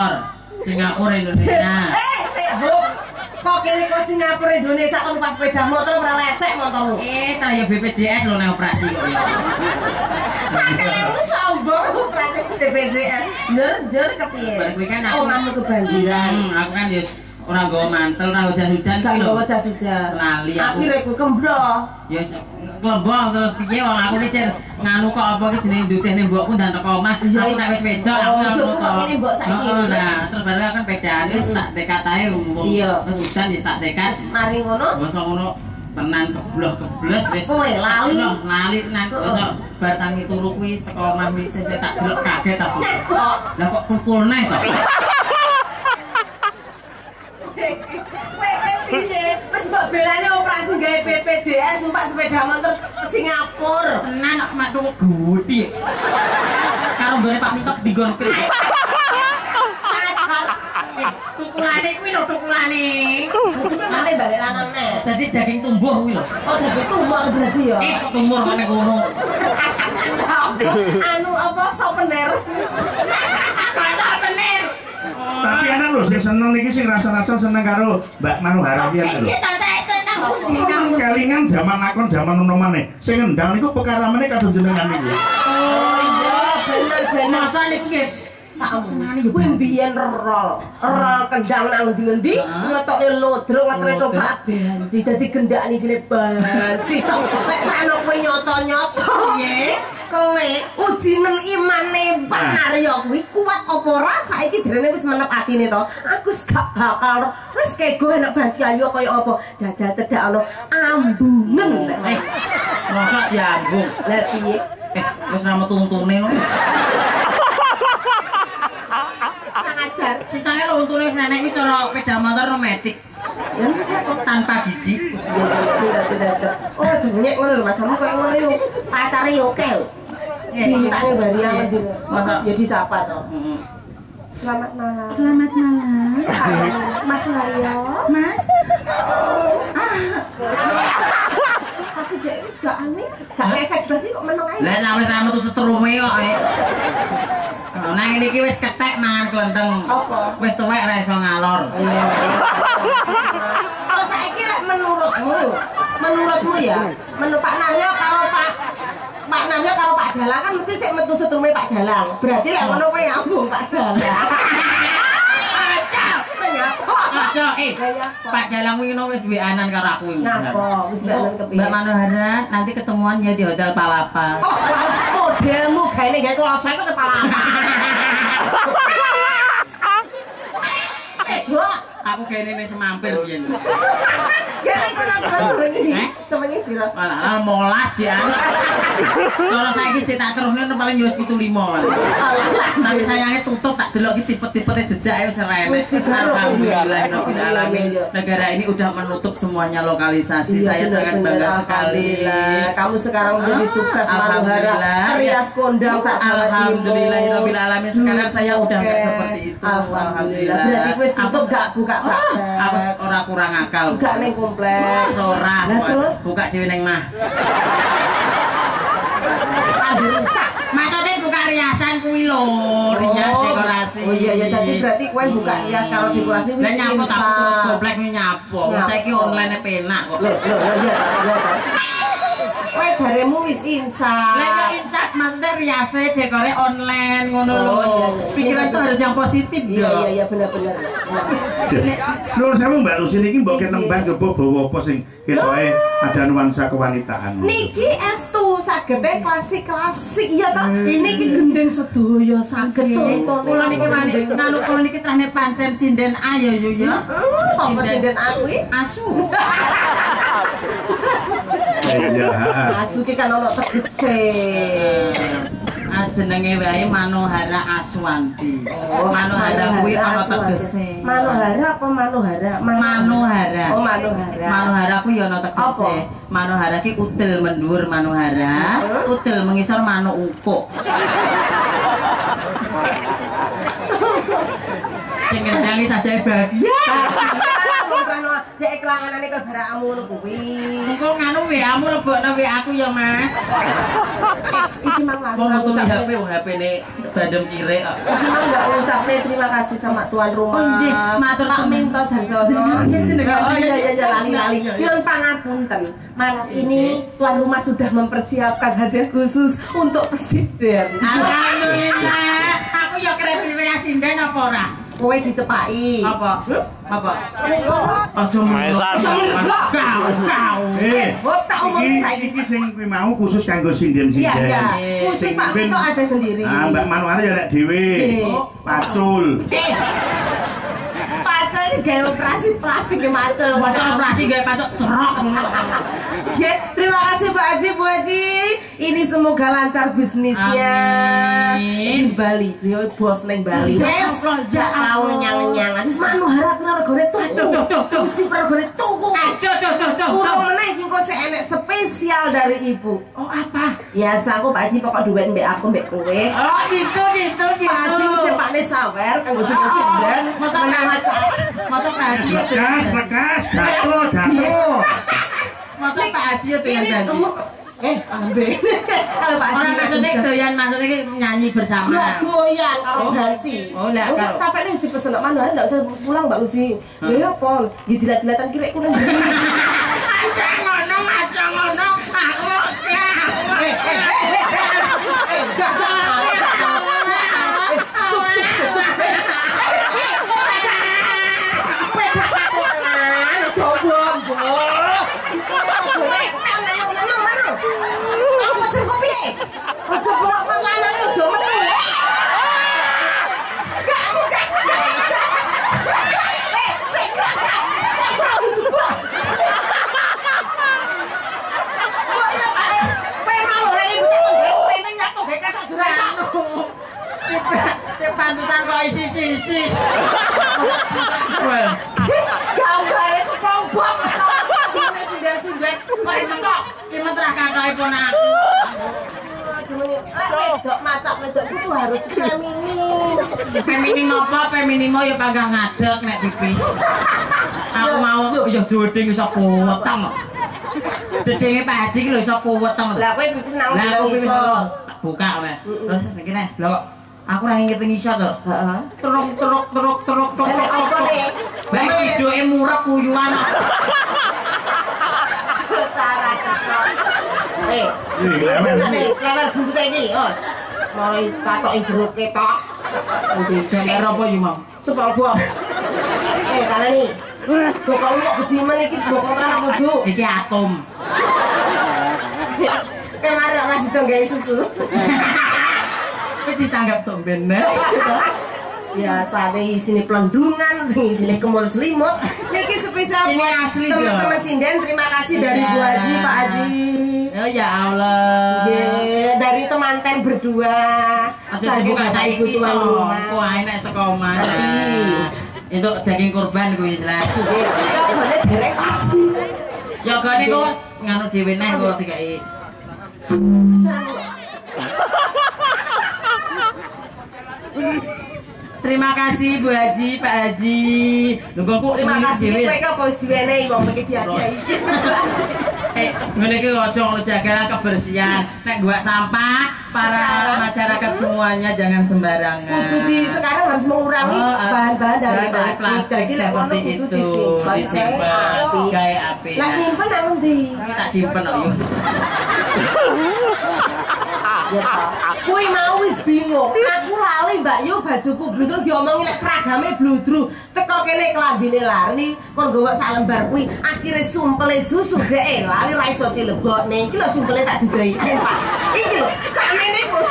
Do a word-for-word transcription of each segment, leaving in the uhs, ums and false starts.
Singapura Indonesia. Eh, sibuk. Kok kene kok Singapura Indonesia kok numpak sepeda motor ora lecek motormu. Eh, kaya B P J S lho nek operasi kok ya. Sakele sombong operasi B P J S. Njur-njur kepiye? Bar kuwi kan aku omahmu kebanjiran. Hmm, aku kan ya ora nggawa mantel, ora hujan-hujan Gak iki lho. nggawa jas hujan. Lali aku. Akhire ku kembro. Ya klembong terus piye wong aku wis nganu kok apa iki jenenge ndutihne mbokku ndan teko omah. Aku nek wis wedok aku langsung kok ngene mbok saiki. Nah, terus baru aku pedaan wis tak dekat ae wong. Terus hujan ya tak dekat. Mari ngono. Masa ngono tenan kebloh-keblos wis. Kowe lali. Lali tenan kok bar tangi turu kuwi teko omah wis tak delok kaget aku. Lah kok pukul neh to. Kowe piye? Wis mbok belane operasi gawe B P J S numpak sepeda motor ke Singapura. Tenan kok mak tuku gudi. Karo nggone Pak Mitok digon pil. Tukulane kuwi lho tukulane. Male balik lanang neh. Dadi daging tumbuh kuwi lho. Oh, dadi tumor berarti ya. Eh, tumor ngene kono. Anu apa souvenir? Kata bener. Tapi enak lho sing seneng iki sing rasa-rasa seneng karo Mbak Manuhara pian lho. Kelingan zaman akon zaman ono maneh. Sing ngendang niku pekaramane kadung jenengan niku. Oh iya, bener-bener. Masa niki Tak senengane kuwi mbiyen rol. Rol kendang nang ngendi-ngendi, ngetoke lodro ngetre toprak banci dadi gendakane jine banci. Nek ana kowe nyoto-nyoto piye? Kowe uji nang imane Pak Naryo kuwi kuat apa ora? Saiki jerene wis menep atine to. Aku gak bakal wis kego enak banci ayu kaya apa. Jajal cedak ana ambungen. Eh, masa diambung. Lah piye? Eh, wis ra metu-untune lho. Ngajar. Sitane lho untune senek iki cara sepeda motor romantik. Tanpa gigi. Oh, jenenge ngono lho, masamu koyo ngono yo. Pacare yo oke lho. Bintangnya Baria ngendi. Masa ya disapa to. Heeh. Selamat malam. Selamat malam. Mas Naryo. Mas. Tapi dia wis gak aneh, gak efek basi kok meneng ae. Lah nek wis ra metu setrume kok. Nah ini ki wis ketek mangan klenteng. Apa? Wis tuwek ra iso ngalor. Kalau saiki lek menurutmu, menurutmu ya, menurut Pak Naryo karo Pak Pak Naryo karo Pak Dalang kan mesti sik metu setrume Pak Dalang. Berarti lek ngono kowe nyambung Pak Dalang. Aja, eh, Pak Dalang kuwi ngono wis wianan karo aku iki. Napa? Wis wianan kepiye? Mbak Manuhara, nanti ketemuan ya di Hotel Palapa. Oh, modelmu gaene gawe kloso kok Hotel Palapa. Eh, Dok, aku gaene ning Semampir biyen. gawe kono terus semengi. Semengi piro? Malah molas jan. Kalau saiki cek tak terusne paling yo wis pitu lima. Tapi sayangnya tutup tak delok iki tipe-tipene jejak wis renek. Alhamdulillahirabbil alamin. Negara ini udah menutup semuanya lokalisasi. Saya sangat bangga sekali. Kamu sekarang menjadi sukses Manuhara. Rias kondang sak Alhamdulillahirabbil alamin. Sekarang saya udah enggak seperti itu. Alhamdulillah. Berarti wis tutup gak buka praktek. Aku ora kurang akal. Gak ning kompleks. Ora. Terus buka dhewe ning mah. rusak. Maksudnya buka riasan kuwi lho, rias dekorasi. Oh iya ya tadi berarti kowe buka rias karo dekorasi wis lah nyapo tak goblek kuwi nyapo. Saiki online penak kok. Lho lho iya iya ta. Kowe jaremu wis insan. Lah ya insan maksudnya riase dekore online ngono lho. Pikiran tuh harus yang positif Iya iya iya bener-bener. Nuwun sewu Mbak Lusin iki mbok kenembang gebok bawa apa sing ketoke ada nuansa kewanitaan. Niki estu sagede klasik-klasik ya toh. Ini ki gendeng sedoyo saged contone. Kula niki wani nanu kula niki trahne pancen sinden ayo yo ya. Apa sinden aku asu. Iya. Asu ki kan ono tegese. Jenenge wae Manuhara Aswanti. Manuhara kuwi ana tegese. Manuhara apa Manuhara? Manuhara. Oh Manuhara. Manuhara kuwi ana tegese. Manuhara ki util mendur Manuhara, util mengisor manu ukuk. Sing ngendangi sajae bahagia. kontrano dek kelanganane kok barakmu ngono kuwi. Engko nganu W A-mu lebokno W A aku ya, Mas. Iki mang lalu. Mau metu H P H P-ne bandem kire kok. Iki mang enggak ngucapne terima kasih sama tuan rumah. Oh nggih, matur Pak Minto Darsono. Oh iya iya iya lali-lali. Nyuwun pangapunten. Malam ini tuan rumah sudah mempersiapkan hadiah khusus untuk presiden. Alhamdulillah. Aku ya kira-kira sinden apa ora? Kowe dicepaki. Apa? Apa? Aja Maesan. Kau, kau. Eh, Wes, tak omong iki saiki. iki sing kuwi mau khusus kanggo sinden-sinden. Iya, iya. Eh, Khusus sing Pak mimpin- Minto ada sendiri. Ah, Mbak Manuare ya nek dhewe. Nggih. Pacul. Eh. Pacul iki gawe operasi plastik ke macul. Masa operasi gawe patok cerok. Ya, terima kasih Pak Haji, Bu Haji. Ini semoga lancar bisnisnya. Amin. Di Bali, beliau bos neng Bali. Ya Wes, Allah, ya gak tahu Allah. nyang-nyang. Terus manu harap regane tuku. Aduh, duh, duh, duh. Mesti regane tuku. Aduh, duh, duh, duh, Kurang duh. meneh iki kok sik enek spesial dari ibu. Oh, apa? Biasa aku Pak Haji pokok duit mbek aku mbek kowe. Oh, gitu, gitu, gitu. Pak Haji mesti pakne sawer kanggo sinden-sinden. Masa Menang macam. Masa Pak Haji ya Lekas, lekas, jatuh, jatuh. Masa Pak Haji ya dengan Ini janji. kamu eh ambe. Kalau Pak Haji Orang maksudnya doyan maksudnya ki nyanyi bersama. Enggak doyan karo Oh. ganti. Oh, lah, karo- tapi ini mesti pesen mana enggak usah pulang Mbak Lucy. Ya apa? Ya dilat-dilatan kira ku nang. Aja ngono, aja ngono. Aku Eh, eh, eh, eh, eh, enggak, pantesan kok isis-isis. Well, Gambare SpongeBob. Sindan-sindan. kok iso kok dimentrah kakake ponaku. Wedok macak wedok itu harus feminin. Feminim apa? Feminimo ya panggang ngadeg nek pipis. Aku mau ya joding iso kuweteng. Jedenge Pak Haji ki lho iso kuweteng. Lah kowe pipis nang Lah aku pipis iso. tak buka kowe. Terus iki nek lho kok aku ora ngerti ngisor to. Heeh. Teruk teruk teruk teruk teruk. Nek apa nih? Baik ciduke murep kuyuan. Cara cepet. Eh, Ih, lewer. lewer buntut iki, oh. Mulai katoki jero ketok. Gambar apa iki mau? SpongeBob. Eh, kana nih. Bokong kok gede men iki bokong anak mudu. Iki atom. Kemari ora sida gawe susu. Iki ditanggap sok bener. Biasane isine plendungan, sing isine kemul selimut. Niki spesial Ini buat asli, teman-teman loh. sinden. Terima kasih dari Iya. Bu Haji, Pak Haji. Oh ya Allah. Nggih, dari temanten berdua. Aja Saking dibuka Bapak saiki Ibu to. tuan rumah. Kok enak teko mana. Itu daging kurban kuwi jelas. Nggih, regane derek Haji. Ya gane kok nganu dhewe neh kok dikai. Terima kasih Bu Haji, Pak Haji. Lho kok Terima kasih dhewe. kowe kok wis diwenehi wong iki diadiahi. Eh, ngene iki aja ngono jaga kebersihan. Nek gua sampah, para Sekarang. masyarakat semuanya jangan sembarangan. Kudu di sekarang harus mengurangi Oh, ah, bahan-bahan dari bahan dari plastik. plastik Jadi lek ono seperti kudu itu. disimpan. Disimpan, Api. gawe api. Lah nyimpen nang ndi? Ini tak simpen kok yuk. Kuwi mau wis bingung. Aku lali Mbak Yu bajuku bludru diomongi lek seragame bludru. Teko kene klambine lali kon gowo sak lembar kuwi. Akhire sumpele susu dhek lali ra iso dilebokne. Iki lho sumpele tak didohi. Sumpah. Iki lho sakmene kok.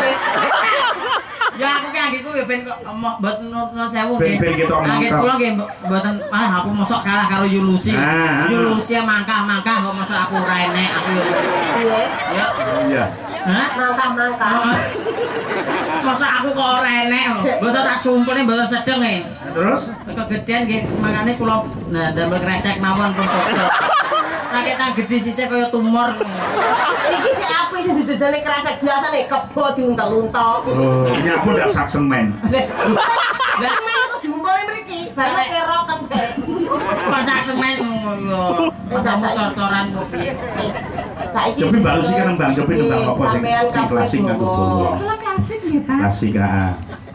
Ya aku ki anggiku ya ben kok omong mboten nuwun sewu nggih. Ben- ben kita omong Anggit tok. kula nggih mboten ah aku mosok kalah karo Yulusi. Ah, ah. Yulusi mangkah-mangkah kok mosok aku ora enek aku yo. Piye? Ya. Iya. Hah? Mangkah-mangkah. Masa aku kok ora enek lho. Masa tak sumpene mboten sedeng e. Terus? Kegedean nggih makane kula nah damel kresek mawon pun kok. Kakek tang gedhe sisih kaya tumor. Iki sik apik sing didedone kresek biasane kebo diuntel-untel. Oh, ini aku udah sak semen. Lah semen kok diumpulne mriki, bareng keroken. Masak semen yo. Kamu cor-coran kok piye? Saiki Cobi baru sih kan nembang, cobi nembang apa sing sing klasik nggak tuh? Kalau klasik ya Pak. Klasik ah.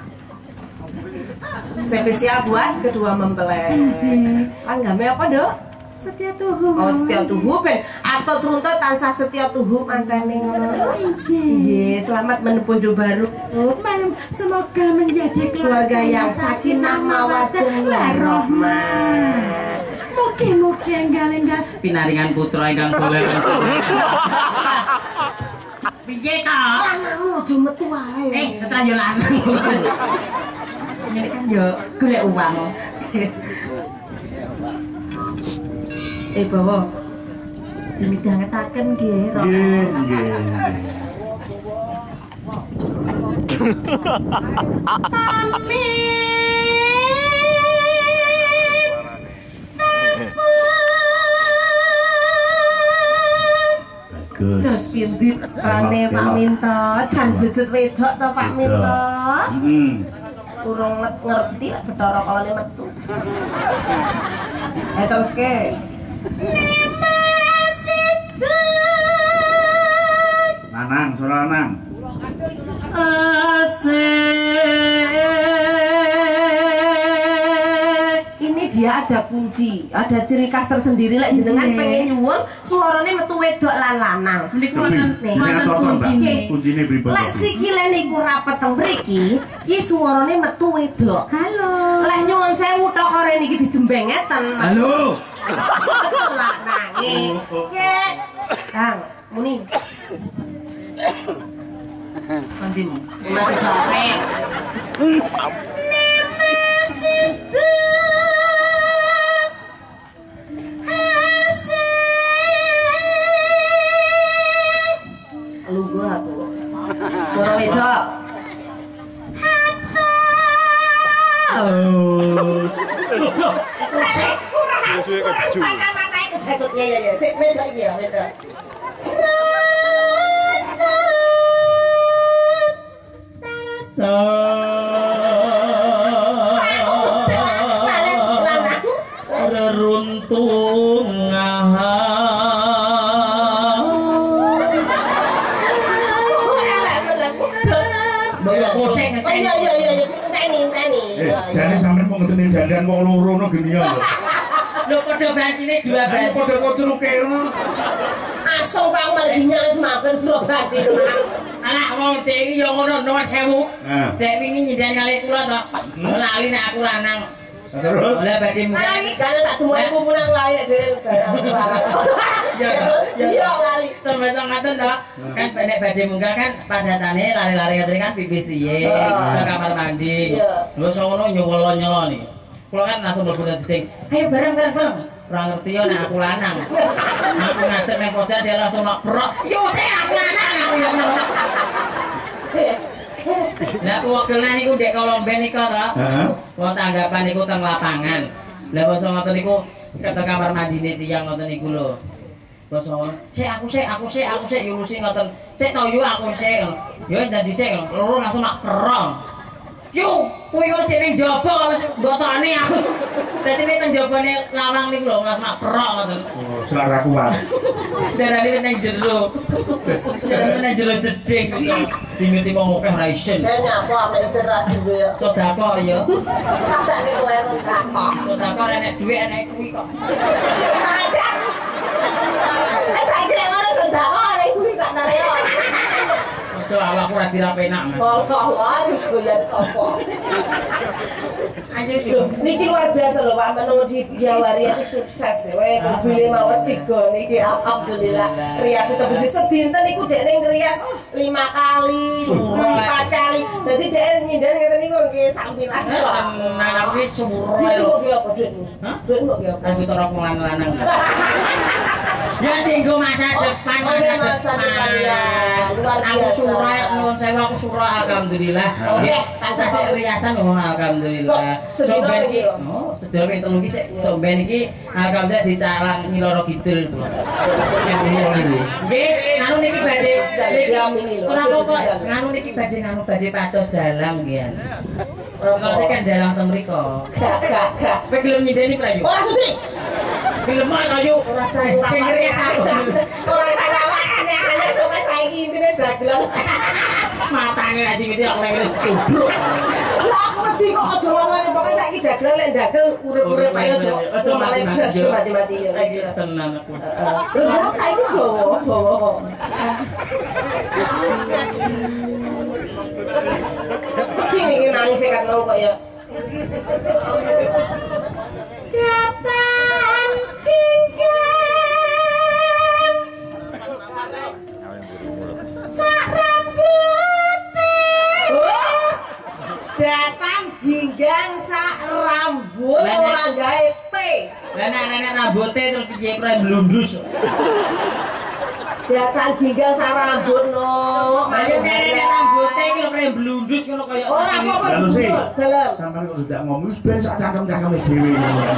spesial buat kedua mempelai. Panggame apa, Dok? Setia tuhu. Oh, setia tuhu ben atau truntut tansah setia tuhu mantene ngono. Nggih, selamat menempuh hidup baru. Semoga menjadi Keluarga yang sakinah mawaddah warahmah. Mugi-mugi enggal-enggal Pinaringan putra ingkang saleh. Piye to? Lanangmu aja metu wae. Eh, tetra yo lanang. Ngene kan yo golek uang. Eh, bawa. dimidhangetaken nggih. Nggih, nggih. Bagus. Terus pindit rane Pak Minto, jan bejut wedok to Pak Minto. Heeh. Kurang ngerti lek Bathara kalane metu. Eh terus ke. Lanang, suara lanang. Ini dia ada kunci, ada ciri khas tersendiri lek jenengan pengen nyuwun suarane metu wedok lan lanang. Niku Tapi, wonten jenengan wonten tonton, Mbak. kuncine. Kuncine pripun? Lek sikile niku rapet teng mriki, ki suarane metu wedok. Halo. Lek nyuwun sewu tok ore niki dijembeng ngeten. Halo. Lanange. Ke. Kang, muni. Kondimu. Masih base. Lugu aku. Suara wedok. Suwe keju. Ya ya ya, sik wedok iki ya, wedok. Reruntung Oh iya iya iya iya, enteni enteni. Eh, jane sampean mau ngenteni dandan wong loro no gini ya. lho padha bancine dua Ayo banci. padha kocruke ngono. Asong kang malah nyaris mampir sira bati. Anak wong dek iki ya ngono nuwun sewu. Nah. Dek wingi nyindan kali kula to. Lali nek aku lanang. Terus Oleh badhe muga. Lali kan tak duwe pumunang lali nek dhewe aku lalang. Ya, Iya lali. Temen-temen ngaten to. Kan nek badhe munggah kan padatane lari-lari ngene kan pipis riye, ke kamar mandi. Iya. Lho sono nyolo-nyolo nih. Kula kan langsung mlebu nang jeding. Ayo bareng-bareng bareng. Ora ngerti yo nek aku lanang. Aku ngadeg nek pojok dia langsung nok brok. Yo sik aku lanang aku yo. Lah aku wakilnya niku dek kolomben niku to. Heeh. Wong tanggapan niku teng lapangan. Lah basa ngoten niku ke kamar mandine tiyang ngoten niku lho. Basa ngono. Sik aku sik aku sik aku sik yo mesti ngoten. Sik to yo aku sik. Yo dadi sik loro langsung nak perong. Yo, kuwi kok ning jaba wis mbotone aku. Dadi nek teng jabane lawang niku lho langsung nak perong ngoten. Oh, selera kuat. Darane ning jero. Darane ning jero jeding iso dimiti wong akeh ra isin. Saya nyapa ame isin ra duwe. Sedekah ya. Tak ke kowe sedekah. Sedekah nek dhuwit enek kuwi kok. Ajar. Eh saiki nek ngono sedekah nek kuwi gak nareo. Mesti awakku ra dirapenak, Mas. Oh, Allah, goyan sapa? Ayo Loh, niki luar biasa loh Pak Manu di Jawari itu sukses ya. Weh, mobilnya mawat tiga niki alhamdulillah. Rias itu begitu sedinten niku dekne ngrias lima kali, empat kali. Dadi dekne nyindan ngeten niku nggih sambilan. tenan aku iki sumur Duit lho. kok piye apa duit? Hah? Duit kok piye apa? Aku torok lanang. Ya tinggo masa depan, Oh, masa masa depan. depan, ya. Luar Aku biasa. surah, nuwun sewu aku surah alhamdulillah. Oke, tangga sik riasan oh alhamdulillah. Kok sedina Somben iki, iki lho? oh sedina ping telu iki sik somben iki alhamdulillah dicalang Nyiloro Kidul kula. Nggih, nganu niki badhe Diamini lho. ora apa-apa, nganu niki badhe nganu badhe pados dalam nggih. Kalau saya kan dalam temriko. Gak, gak, gak. Kowe gelem nyindeni prayu? Ora sudi. Film mah kayu Ora sae sing ngeri aku. Ora sae aneh-aneh kok saiki intine dagelan. Matane ra dingin aku lagi goblok. Lah aku wedi kok aja ngomongin pokoke saiki dagelan lek dagel urip-urip ae aja. Aja mati-mati ya. Tenan aku. Terus kok saiki gowo, gowo. Iki iki nangis kan mau kok ya. Kapan tinggal sak rambut datang ginggang sak rambut ora gawe te Lah nek nenek rambuté terus piye kira blundus. datang ginggang sak rambut no Ayo nenek rambuté iki lho kira blundus ngono kaya ora apa-apa Lalu sih, dalam sampai kok sudah ngomong, wis ben sak cangkem-cangkeme dhewe.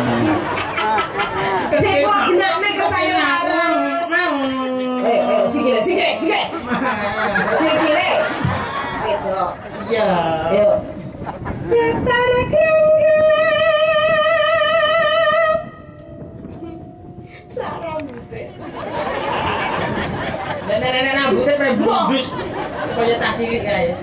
Dek kok genakne ke saya harus eh eh sikile sikile sikile sikile gitu Iya. ayo datang ginggang sak rambut Lah nenek rambuté kira blundus. Kaya tak cilik kae.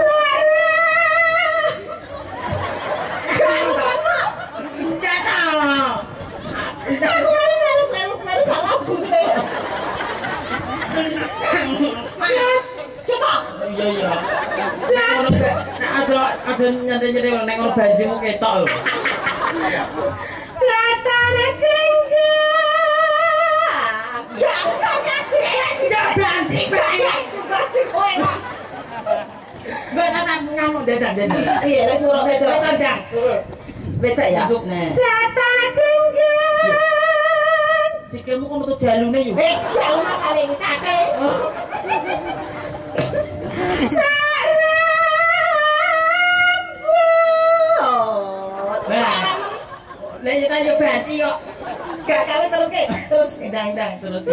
Iya iya. Nek aja aja nyante-nyante nek ngono banjingmu ketok lho. Datane genggang. Ya bukan kasih tidak banting banyak banting kowe kok. Mbak tak ngamuk dadak-dadak. Iya nek suruh beda. Dadak. Beda ya. Cukup nek. Datane genggang. Sikilmu kok metu jalune yo. Eh, jauh kali wis akeh. Lah ya kan yo baci kok. Gak kawe terus ke. Terus Ndang-ndang terus.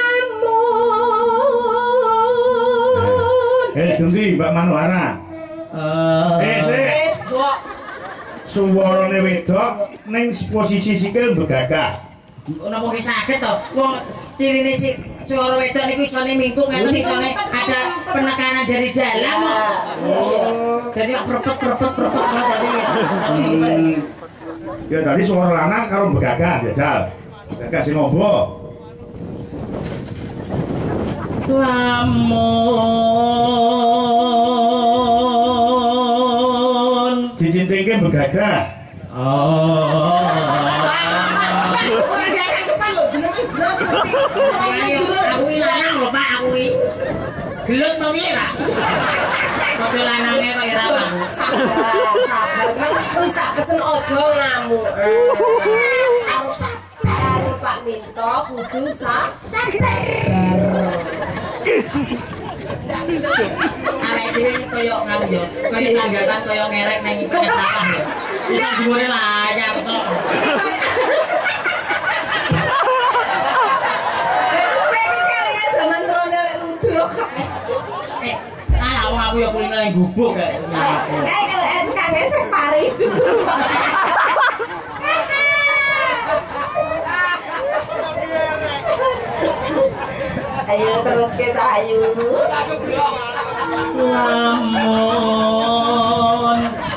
lamun. Eh, Dundi, Mbak Manuhara. Eh, sik. Kok Suwarane wedok ning posisi sikil begagah. Napa ki saged to? Wong cirine si suara wedok niku isone mingkung ngene isone ada penekanan dari dalam kok. Jadi kok prepet-prepet prepet tadi ya. Hmm. Ya tadi suara lanang karo begagah jajal. Begagah sing ngopo? Lamun Dicintike begagah. oh ora gawe depan lho jenenge gelut seperti aku iki lanang lho Pak aku iki. Gelut to piye lah? Kok lanange kok ora aku. sabar sabar wis tak pesen ojo ngamuk harus sabar Pak Minto kudu sabar Awake dhewe iki koyo ngono yo. Koyo tanggapan koyo ngerek nang iki salah yo. Iki dhuwure layar to. Pengen kalian zaman trone lek ludruk Eh, ah wong aku yo kulino nang gubuk gak nyaku. eh kalau eh kang esek pari ayo terus kita ayo Lamun.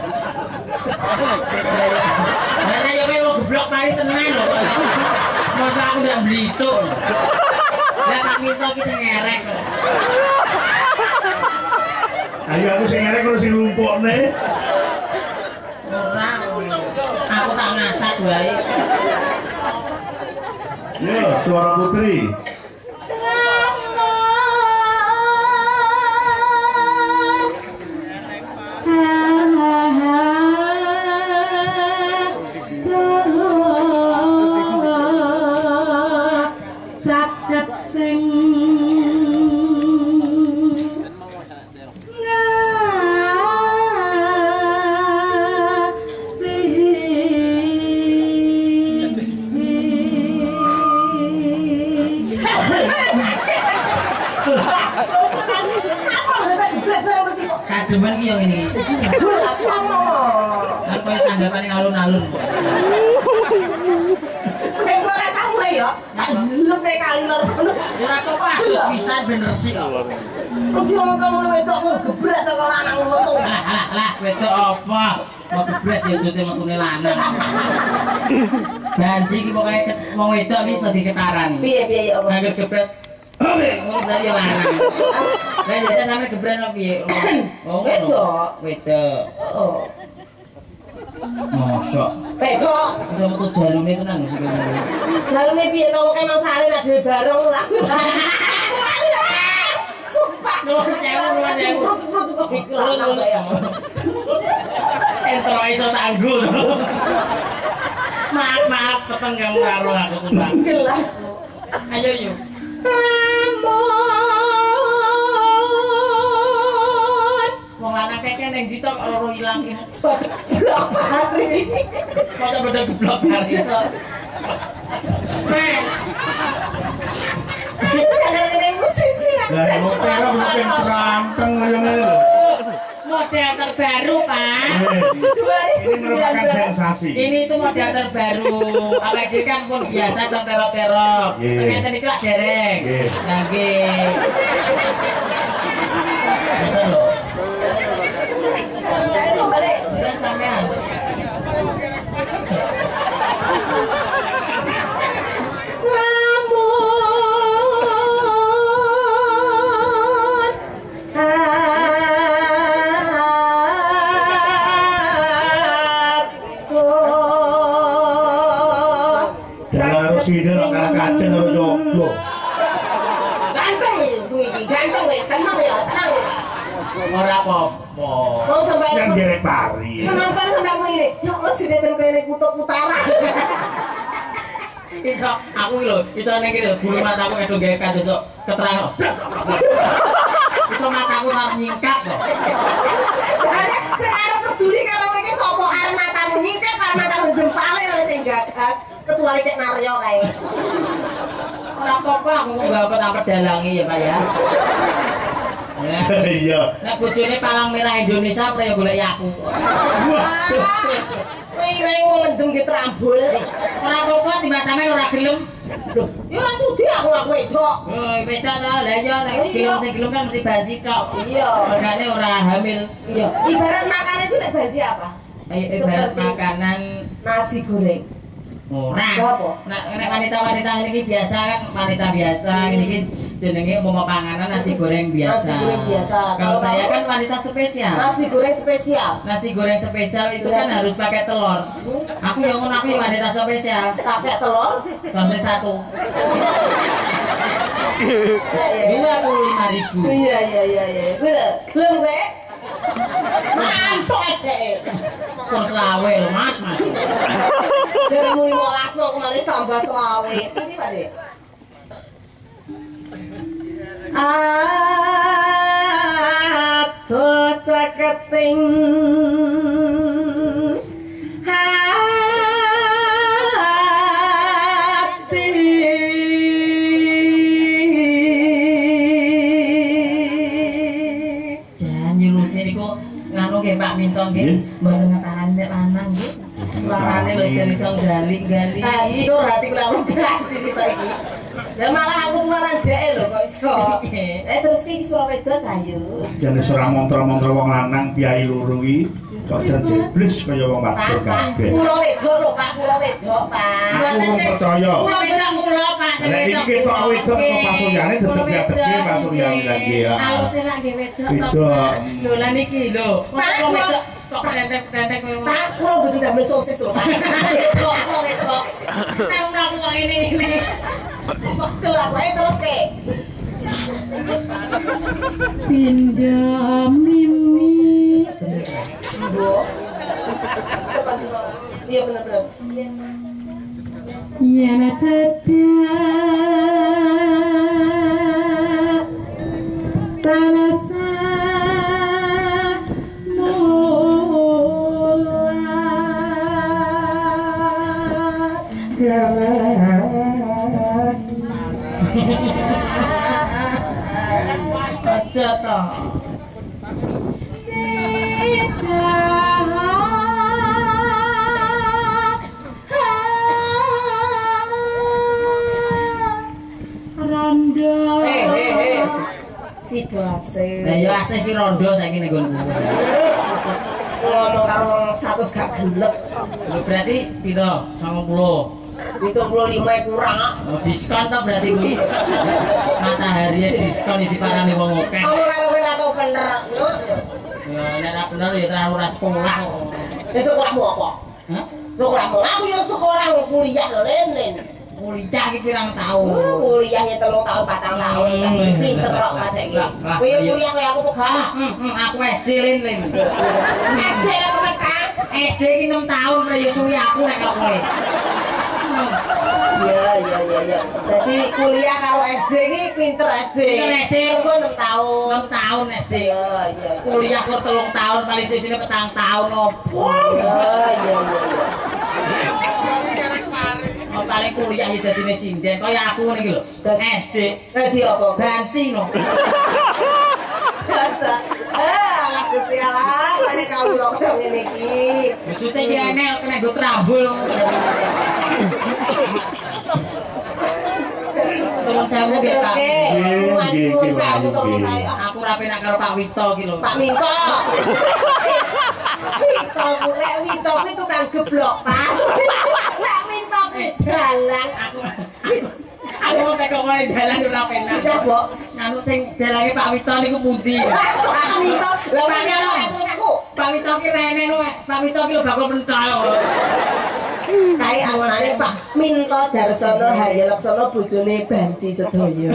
Lah ayo kowe wong goblok mari tenan lho. Masa aku ndak blituk. Lah Pak Minto iki sing ngerek kok. Ayo aku sing ngerek karo sing lumpukne. Ora. Aku tak ngasak wae. Yo, suara putri. Kademen ki yo ngene iki. tanggapane alun-alun kok. Nek ora sampe ya, tak ndelok nek kali lor ngono. Ora kok bagus pisan ben resik kok. Ojo ngomong wedok mau gebrak saka lanang ngono to. Lah lah lah wedok apa? Mau gebret ya jote metune lanang. Janji iki pokoke wong wedok iki iso diketaran. Piye piye ya apa? Angger gebret. Oke, ngono berarti lanang. Lah jadi sampe gebret lho piye? Oh, wedok. Wedok. Oh. Mosok. Wedok. Iso metu jalune tenan sik. Jalune piye to kok emang sale nak dhewe bareng ora. Sumpah. Nuwun sewu, nuwun sewu. Prut-prut kok iki lanang ya. Entro iso tanggu. Maaf, maaf, peteng kamu karo aku sumpah. Gelas. Ayo yuk. Wong lanang keke ning ndi to loro ilang iki. Blok hari. Kok beda blok hari. Men. Itu gara-gara musisi ya. Lah kok pero makin terampeng kaya ngene lho. Model terbaru, Pak. Ini merupakan sensasi. Ini itu model terbaru. Apa itu kan pun biasa terterok-terok. Ternyata ini lah dereng. Lagi. Betul loh. Ayo balik. Udah sampean. Sini lo kalah kacang lo jogo. Ganteng itu iki, ganteng wis seneng ya, seneng. Ora apa-apa. Mau sampai Yang derek pari. menonton sampai ngene. Yo lo sinetron kene kutub-utara. Iso aku lho, iso ning kene bulu mataku wis gawe kados keterang. Iso mataku arep nyingkap kok. Sing arep peduli kalau iki sapa arep matamu nyingkap, arep matamu jempale ora sing gagas, kecuali Cek Naryo kae. Ora apa-apa aku enggak apa-apa dalangi ya, Pak ya. Iya. Nek bojone palang merah Indonesia apa ya golek aku. Kowe wong ngendem ki trambul. Ora apa-apa timbang sampean ora gelem. Loh, yo ora sudi aku aku wedok. Oh, wedok ta. Lah iya nek gelem sing gelem kan mesti banci tok. Iya. Regane ora hamil. Iya. Ibarat makan itu nek banji apa? Kayak ibarat makanan nasi goreng. Ora. Apa? Nek nek wanita-wanita iki biasa kan wanita biasa iki jenenge umpama panganan nasi goreng biasa. Nasi goreng biasa. Kalau Kalau saya kamu? kan wanita spesial. Nasi goreng spesial. Nasi goreng spesial itu kan harus pakai telur. Aku yang ngono aku wanita spesial. Pakai telur. Sosis satu. Dua puluh lima ribu. Iya iya iya iya. Gue belum gue. Mantuk deh. Terus lawe lo mas mas. Dari mulai molas mau kemarin tambah selawe. Ini pak deh. Aduh caketing hati. Jangan nyulusin iku nganu nggih Pak Minto nggih mboten ngetarani nek lanang nggih. Suarane lho jan iso gali-gali. Hancur hati kula wong gaji sita iki. Lah malah aku marang dhek lho kok iso. Eh terus iki Surabaya cayu. Jane ora montor-montor wong lanang piai loro iki kok jan jeblis kaya wong wadon kabeh. Kula wedok lho Pak, kula wedok Pak. Aku wong percaya. Kula wedok kula Pak sing Lah iki wedok. ketok wedok kok pasuryane dedek-dedek pasuryane lagi ya. Alus enak nggih wedok to. Wedok. Lho lah niki lho. Kok wedok kok pendek-pendek koyo ngono. Pak, kula mboten damel sosis lho Pak. Wedok, kula wedok. Saya mlaku kok ini ini. Kelak wae terus ke. Pindah mimi. Bu. Iya benar-benar. Ya cedak tanasa Aja to. asih. Lah ya asih ki rondo saiki ning nggonku. Ngomong karo wong seratus gak gelem. Lho berarti piro? sembilan puluh. tujuh puluh lima kurang. Oh, diskon to berarti kuwi. Matahari diskon iki diparani wong akeh. Ngomong karo kowe ora tau bener. Ya nek ora bener ya terlalu ora sekolah kok. Wis sekolahmu apa? Hah? Sekolahmu. Aku yo sekolah kuliah lho, Len. Kuliah iki pirang taun? Oh, kuliahnya telung tahun, patang tahun, tapi pinter kok pada iki. Kowe kuliah kowe aku pegah. Heeh, aku S D Lin Lin. S D aku pegah. S D iki enam tahun ya suwi aku nek karo kowe. Iya, iya, iya, iya. Jadi kuliah karo S D iki pinter S D. Pinter S D ku enam tahun. enam tahun S D. Iya, iya. Kuliah kur telung tahun paling sisine petang tahun opo. Iya, iya, iya. Oh, paling kuliah ya dadine sinden kaya aku niki lho. S D. Dadi apa? Banci no. Eh, alah Gusti Allah, nek kawula kaya ngene iki. Maksude iki enek kena nggo trambul. Tolong sewu nggih, Pak. Nuwun sewu tolong saya. Aku ra penak karo Pak Wito iki lho. Pak Minto. Wito ku lek Wito kuwi tukang geblok, Pak. Lek Minto kuwi dalang. Aku aku mau teko ngene dalan ora penak. Ya, Mbok. Anu sing dalange Pak Wito niku pundi? Pak Minto, lha Pak nyapa wis aku. Pak Wito ki rene lho, Pak Wito ki lho bakal pentol. Kae asmane Pak Minto Darsono Harya Laksana bojone Banci sedaya.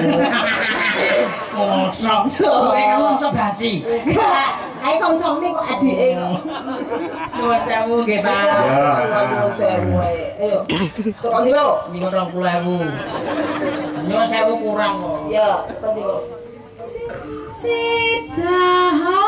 Mosok. Kowe kamu mosok banci. Kae kancane kok adike kok. Nuwun sewu nggih, Pak. Nuwun sewu ae. Ayo. Kok ndi mau? Nyuwun dua puluh ribu. Nyuwun sewu kurang kok. Ya, penting kok. Sidaha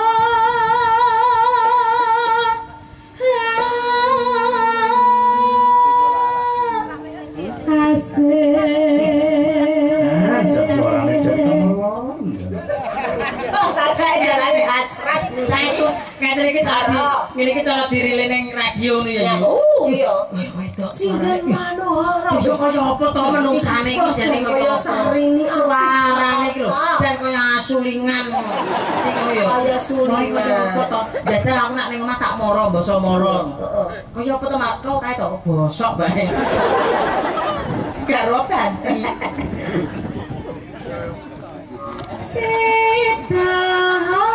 Saya itu kayak tadi kita ini kita cara dirilin yang radio nih ya. Oh iya. Wedok Sinten Manohara. Yo kaya apa to menungsane iki jane kaya sarini suarane iki lho. Jan kaya asulingan. Iki kaya yo. Kaya sulingan. Kaya apa to? Jajal aku nak ning omah tak moro basa moro. Kaya apa to Mak? Kok kae to bosok bae. Karo banci. Sidaha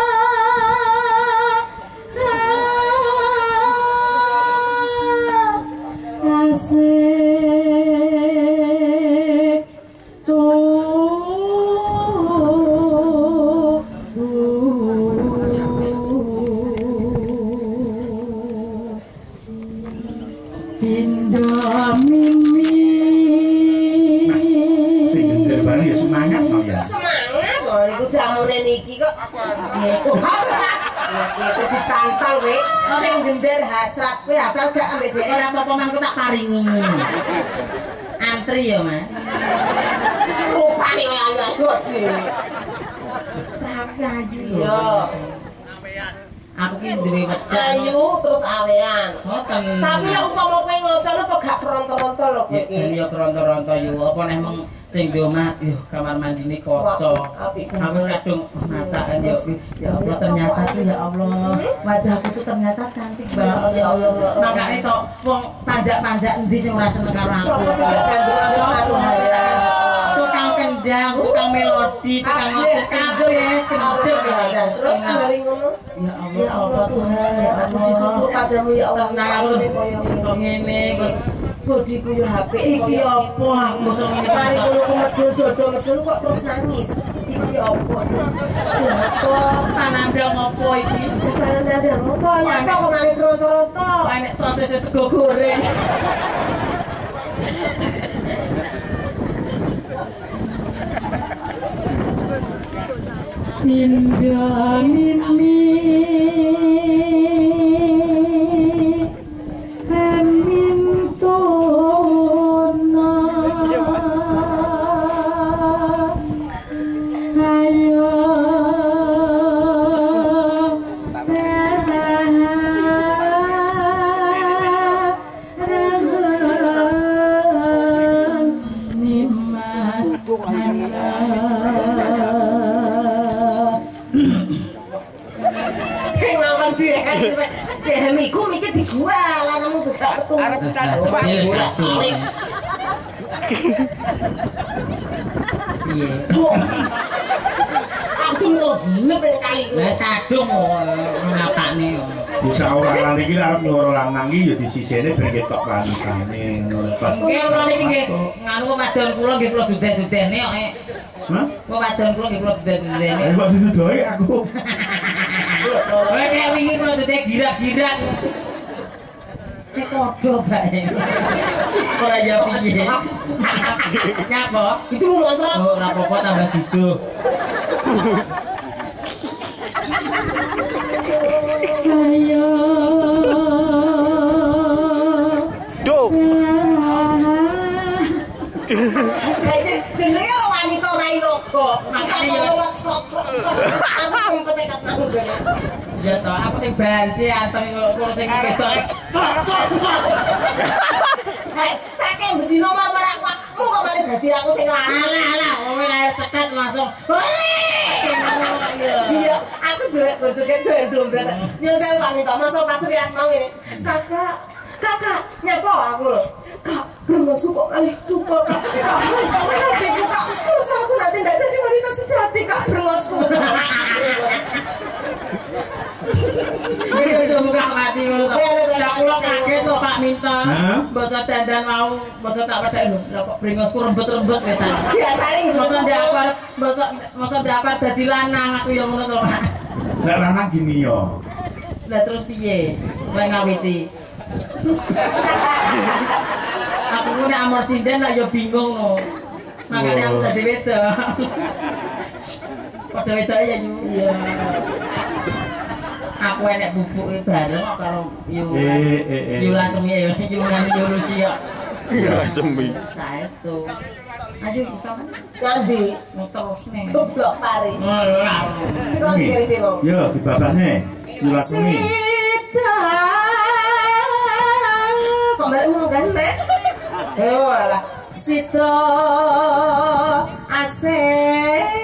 ditantang kowe sing gender hasrat kowe hasrat gak ambek dhek Ora apa-apa mangko tak paringi. Antri ya, Mas. rupane kaya ayu-ayu dhewe. Tapi ayu Iya. Aku ki duwe wedok. Ayu terus awean. Ngoten. Tapi nek umpama kowe ngocono kok gak keronto-ronto lho kowe Ya iki. jan yo kronto-ronto yo apa neh meng sing di omah yo kamar mandine kaca. Aku kadung macakan yo ya Allah ternyata tuh ya Allah wajahku tuh ternyata cantik banget ya Allah. Makane tok wong panjak-panjak endi sing ora seneng karo aku. Sopo sing gak kandungan karo Tukang kendang, tukang melodi, tukang ngoceh kabeh kendel ya. Terus mari ngono. Ya Allah, Ya Allah sapa Tuhan, ya aku Allah. disyukur padamu ya Allah. Tenang aku kok ngene kok. Bodiku yo H P Iki apa aku mosok ngene mari kok. kono ku medul dodo medul kok terus nangis. Iki apa? Lha kok Pananda ngopo iki? wis panen ada ngopo ya kok ngene tronto-tronto. Enek sosis sego goreng. Pindah mimi Pemintona Ayo Nimas metu. Arep tak suwak. Piye? Aku mau gelep kali. Lah sadung ngapakne. Bisa orang iki arep nyuruh lanang iki ya disisine ben ketok kanikane ngono pas. Nggih kula niki nggih nganu wadon kula nggih kula dudek-dudekne kok. Hah? Kok wadon kula nggih kula dudek-dudekne. Kok didoi aku. Kowe kaya wingi kula dudek girak-girak. Nek padha bae. Ora ya piye. Nyapa? Itu ngontrak. Oh, ora apa-apa tambah diduh. Ayo Do. Jadi jenenge wanita rai logo. Makane ya aku sempet tekat nang ngene. ya toh aku sing banci anteng kok sing ketok. Hei, saking bedino marmar aku kok malah dadi aku sing lanang. Alah alah, kowe lahir cekat langsung. Iya, aku jelek bojoke doyan dombret. Yo saya pamit to, masa pas rias mau ngene. Kakak, kakak, nyapa aku lho. Kak, brengosku kok kalih tukul, Kak. Hatiku, Kak. Masa aku nanti ndak jadi wanita sejati, Kak, brengosku. Iki aja buka mati ngono to. Dak kula kaget to Pak Minto. Mboten dandan mau, mboten tak padhak lho. Lah kok brengosku rembet-rembet wis. Biasane Masa ndak apa, masa masa ndak apa dadi lanang aku ya ngono to, Pak. Nek lanang gini yo. Lah terus piye? Kowe ngawiti. Aku ku nek amor sinden lah ya bingung no. Makane aku dadi wedok. Padha wedok ya Yu. Iya. Aku enek bubuke bareng karo Yu. Eh eh eh. Yu langsung ya Yu nang Yu Rusia. Ya sembi. Saestu. Ayo kita kan Nandi, terus nih. goblok pare. Ora. Kok ngene dewo. Yo dibabahne. Yulasuni. Sita. Kok balik ngono kan, Nek? Eh, walah. Sita asih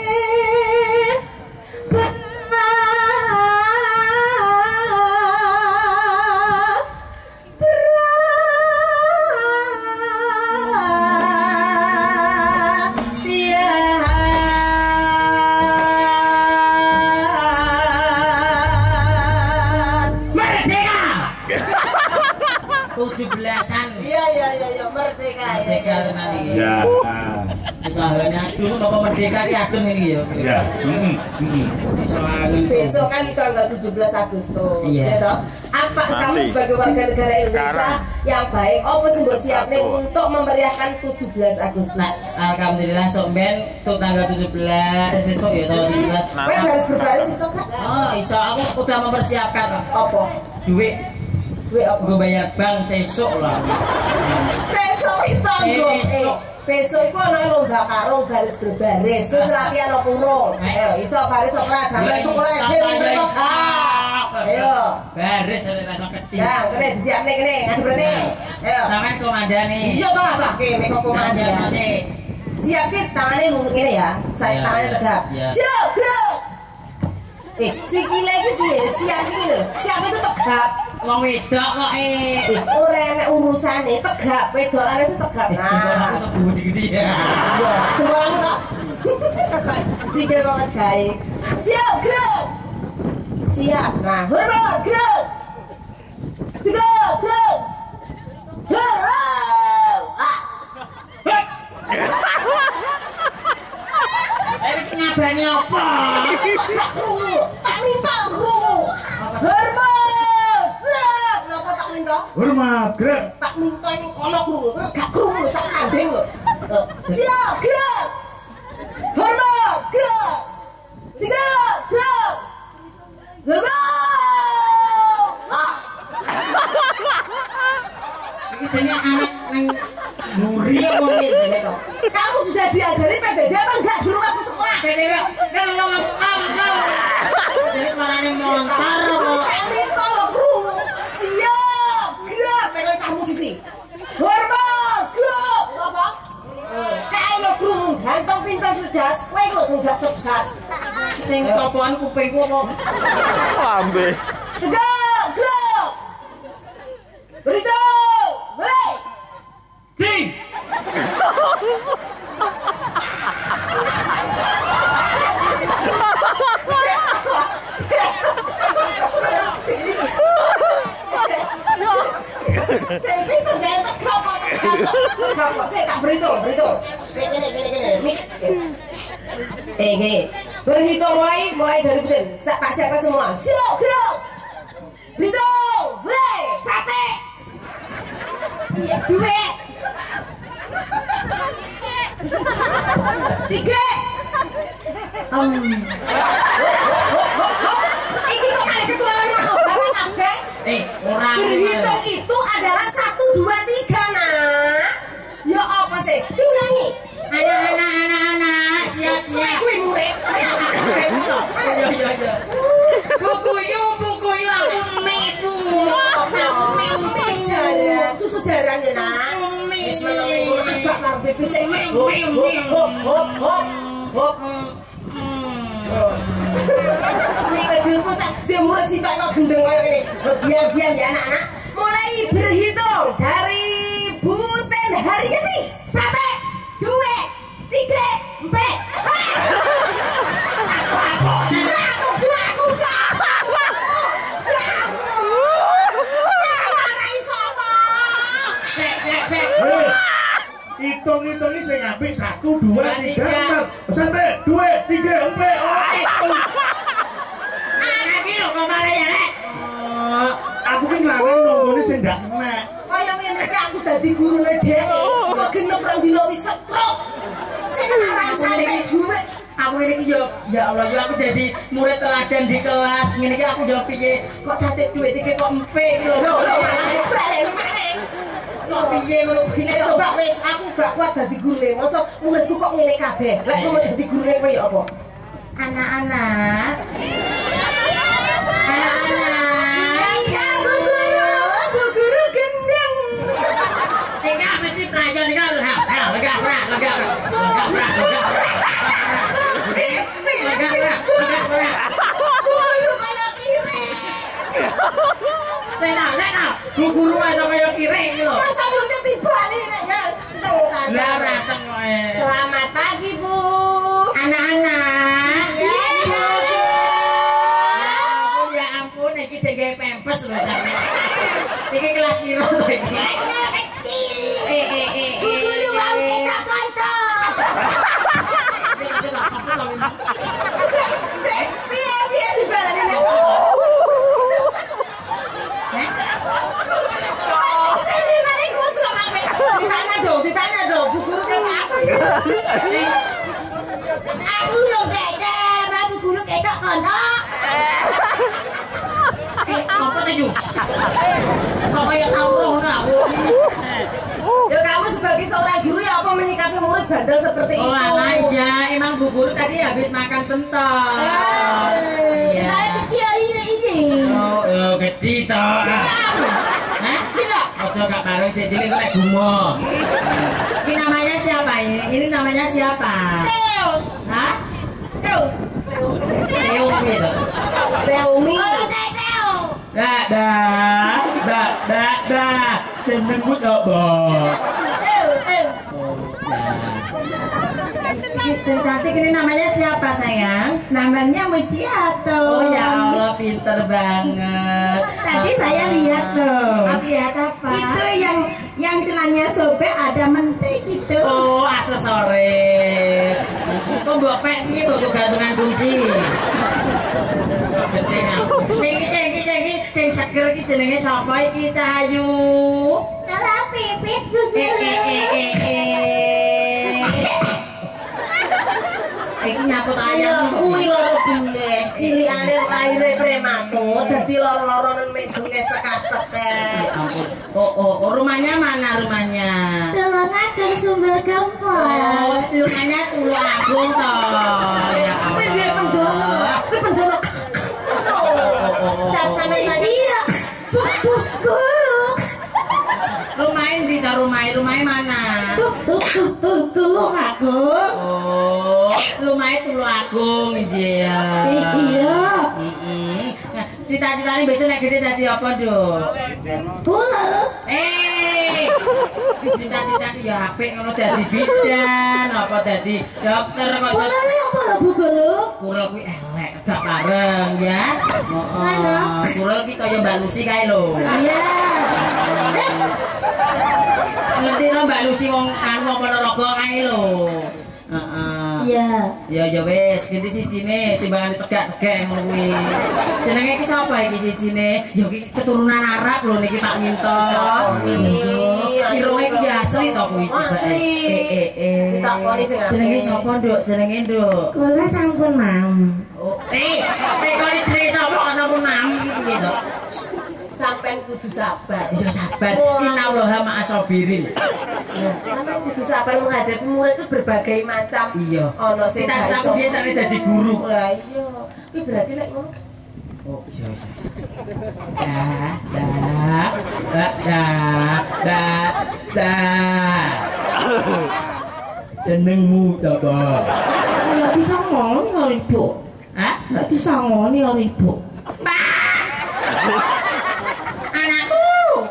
tujuh belasan. Iya iya iya iya merdeka ya. Merdeka tenan iki. Ya. Usahanya dulu kok merdeka iki adem ini ya. Ya. Heeh. Heeh. Iso angin. Besok kan tanggal tujuh belas Agustus. Iya. Ya toh? Apa kamu sebagai warga negara Indonesia yang baik apa sih mbok siapne untuk memeriahkan tujuh belas Agustus? Nah, alhamdulillah sok ben tuh tanggal tujuh belas sesuk ya tanggal tujuh belas. Kowe harus berbaris besok kan? Oh, iso aku udah mempersiapkan Apa? duit Duit apa? gue bayar bank sesuk lah. Besok itu nggo. Eh, besok iku ana lomba karung baris berbaris. Wis latihan lo kurung. Ayo, iso baris ora sampe tukur aja. Ayo. Baris rasa kecil. Ya, kene disiapne kene, ngadepne. Ayo. Sampeyan komandane. Iya toh, tak kene kok komandan. Siapin tangannya ngomong ini ya, saya tangannya tegap. Siap, gerak. Eh, sikile iki piye? Siap iki lho. Siap itu tegap. Wong wedok kok eh. Eh, ora enek urusane, tegap. Wedokane itu tegap. Nah, aku gede-gede ya. Iya, jempolmu kok. Sikile kok ngejahi. Siap, gerak. Siap. Nah, hormat, gerak. Tegap, gerak. Gerak. Ah. Eh, nyabani apa? Tak krungu, tak minta krungu. Hormat, gerak. Napa tak minta? Hormat, gerak. Tak minta ini kolok krungu, gak krungu tak sanding lho. Siap, gerak. Hormat, gerak. Tiga, gerak. Hormat. Ah. Ini jenis anak yang nuri wong iki kok. Kamu sudah diajari P B B apa enggak dulu waktu sekolah? P B B, kan lo ngomong. Jadi suaranya montar kok. Ini tolong krungu. Siap, gerak. Pegang kamu sisi. Hormat, gerak. Apa? Kalau krungu ganteng pintar cerdas, kowe lho sing gak cerdas. Sing topoan kupingku apa? Lambe. Tegak, gerak. Beritahu. pinter gaya tegap kok tegap kok saya tak berhitung berhitung gini gini gini eh gini berhitung mulai mulai dari betul tak siapkan semua siap siap berhitung mulai sate ya dua tiga um ini kok kali ketularan aku barang kabeh Eh, orang berhitung itu adalah satu dua tiga nak ya apa sih diulangi anak-anak anak-anak siap-siap gue murid buku yuk buku yuk aku meku susu jaran ya nak agak karo bebek sih hop hop hop hop ini kedua dia murid sih tak gendeng kayak gini diam-diam ya anak-anak mulai berhitung dari Buten Haryani satu dua tiga empat aku aku aku dua aku dua hitung-hitung ini saya ngambil satu, dua, tiga, empat sampai dua, tiga, empat anak ini loh kemarin ya Lek aku ini ngelarang nongol ini saya gak kena kaya ngene aku dadi gurune dhek kok genep rong dino wis setruk sing ngarani santai dhuwit aku ini yo ya Allah yo aku jadi murid teladan di kelas ngene iki aku yo piye kok sate duit iki kok empik lho lho lho balik balik kok piye ngono kuwi nek coba wis aku gak kuat dadi gurune mosok muridku kok ngene kabeh lek kowe dadi gurune kowe ya apa anak-anak anak-anak iya Bu Guru Bu Guru gendeng enggak mesti pelajar ini kan lega lega lega lega lega Lena, Lena, Bu Guru aja kaya kire iki lho. masa murid dibalik nek ya Lah dateng kowe. selamat pagi Bu Anak-anak. ya Ya ampun iki jenge pempes lho sampe. Iki kelas piro lho iki? kecil Eh eh eh. Bu Guru mau kita kontol biar biar dibalik nek ditanya dong, ditanya dong, Bu Guru kayak apa? Aku lo kayak Bu Guru kayak kontok. Eh, apa tadi? Kok kayak tauruh aku? Ya kamu sebagai seorang guru ya apa menyikapi murid bandel seperti Oh, itu? alah ya, emang Bu Guru tadi habis makan pentol. Iya. Saya kecil ini ini. Oh, oh kecil toh. Hah? Gila. Ojo gak bareng cilik kok gumo. Ini namanya siapa ini? Ini namanya siapa? Teo. Hah? Teo. Teo gitu. Teumi. Oh, Teo. Dah, dah, dah, dah, dah. Temen gue gak bos. Teo, Teo. Gitu, cantik ini namanya siapa sayang? Namanya Mujiato. Oh ya Allah, pinter banget. Tadi saya lihat tuh. Aku lihat apa? Itu yang yang celananya sobek ada mentik gitu. Oh, aksesoris. Kok mbok pek piye kok gantungan kunci? Kok gede aku. Sing iki sing iki sing iki sing seger iki jenenge sapa iki Cahayu? Salah pipit Bu Eh Guru. eh eh eh. eh. Iki nyaput ayam kok. Kuwi loro bener. Cilikane laire prematur dadi loro-loro nang medune cekak-cekek. Ya ampun. Oh, oh, oh, rumahnya mana rumahnya? Tulungaken Sumber Gempol. Oh, rumahnya Tulu Agung toh. Ya Kuwi dia pendono. Allah. Kuwi pendono. Datang lagi ya. Bu bu Guru. Rumahnya di rumahnya rumahnya mana? Tuh tuh tuh tuh tulung aku. Oh, rumahnya Tulu Agung iki ya. Iya. Heeh. Nah, cita-citane besok nek gede dadi apa, Duk? Guru. Eh. Cita-cita ya apik ngono dadi bidan, apa dadi dokter kok. Guru apa Bu Guru? Kula kuwi elek gak bareng ya. Heeh. Surel ki kaya Mbak Lucy kae lho. Iya. Ngerti to Mbak Lucy wong kan wong Ponorogo kae lho. Heeh. Iya. Ya ya wis, ganti sijine timbangane cegak-cegak ngono kuwi. Jenenge iki sapa iki sijine? Ya iki keturunan Arab lho niki Pak Minto. Irunge iki asli to kuwi. Asli. Eh eh. Ditakoni sing asli. Jenenge sapa, Nduk? Jenenge, Nduk? Kula sampun mau. Oh, eh, eh kok jenenge sapa kok sampun nami iki piye to? Sampeyan kudu sabar. Ya sabar. Innallaha ma'asabirin. Sampeyan kudu sabar menghadapi murid itu berbagai macam. Iya. Ono sing Kita gak sampe biyen tadi dadi guru. Lah iya. Kuwi berarti lek ngono Oh, iya iya. Dah, dah, dah, dah, dah, dah. Jenengmu apa? Nggak bisa ngomong karo ibu. Hah? Nggak bisa ngomong karo ibu. Anakku.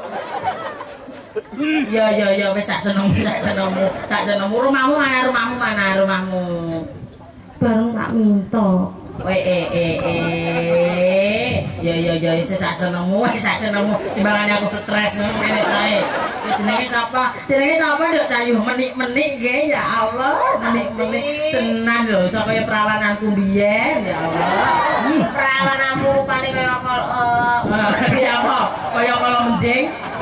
Ya ya ya wis sak senengmu, sak senengmu, sak senengmu. Rumahmu mana? Rumahmu mana? Rumahmu. Bareng Pak Minto. Weh eh eh eh. Ya ya ya wis sak senengmu, wis sak senengmu. Timbangane aku stres ngono ngene sae. Ya jenenge sapa? Jenenge sapa Nduk Cayu? Menik-menik nggih ya Allah. Menik-menik tenan lho, sapa ya perawananku biyen ya Allah. perawananmu rupane kaya Kaya apa? Kaya kala menjing.